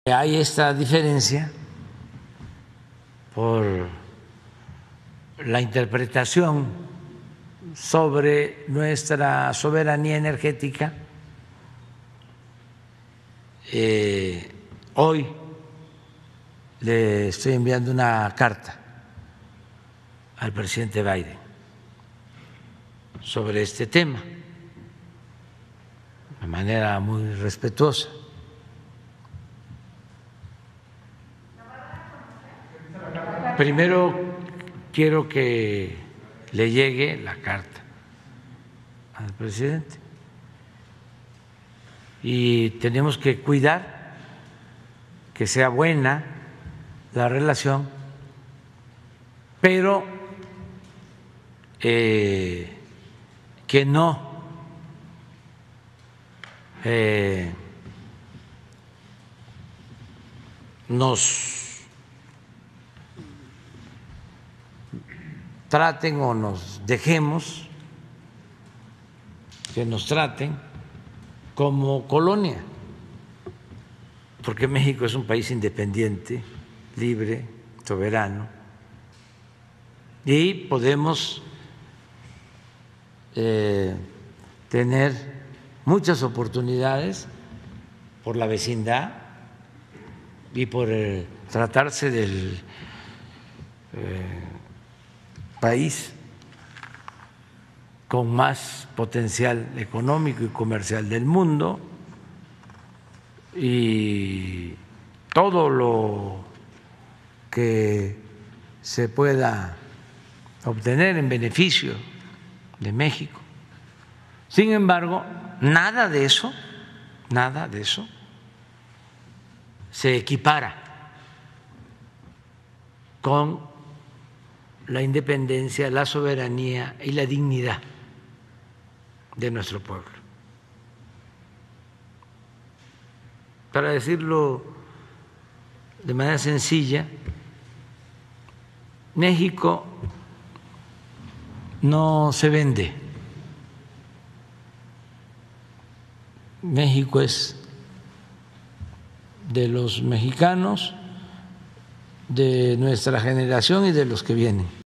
Hay esta diferencia por la interpretación sobre nuestra soberanía energética. Hoy le estoy enviando una carta al presidente Biden sobre este tema, de manera muy respetuosa. Primero quiero que le llegue la carta al presidente y tenemos que cuidar que sea buena la relación, pero que no nos traten o nos dejemos que nos traten como colonia, porque México es un país independiente, libre, soberano, y podemos tener muchas oportunidades por la vecindad y por tratarse del país con más potencial económico y comercial del mundo, y todo lo que se pueda obtener en beneficio de México. Sin embargo, nada de eso se equipara con la independencia, la soberanía y la dignidad de nuestro pueblo. Para decirlo de manera sencilla, México no se vende. México es de los mexicanos, de nuestra generación y de los que vienen.